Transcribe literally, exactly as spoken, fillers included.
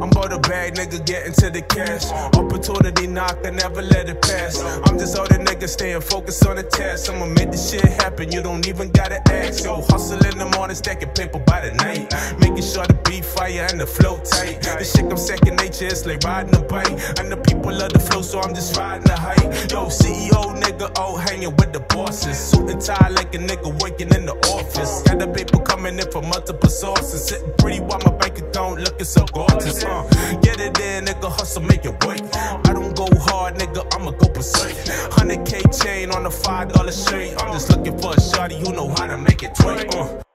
I'm about a bag, nigga, getting to the cash. Opportunity knock, I never let it pass. I'm just all the niggas staying focused on the task. I'ma make this shit happen, you don't even gotta ask. Yo, hustle in the morning, stacking paper by the night. Making sure the beat fire and the flow tight. This shit come second nature, it's like riding a bike. And the people love the flow, so I'm just riding the height. Yo, C E O nigga, oh, hanging with the bosses. Suit and tie like a nigga working in the office. Got the paper coming in from multiple sources. Sitting pretty while my bank account looking so gorgeous. Uh, get it in, nigga, hustle, make it work. I don't go hard, nigga, I'ma go berserk. one hundred K chain on a five dollar shirt. I'm just looking for a shawty who know how to make it twerk. Uh.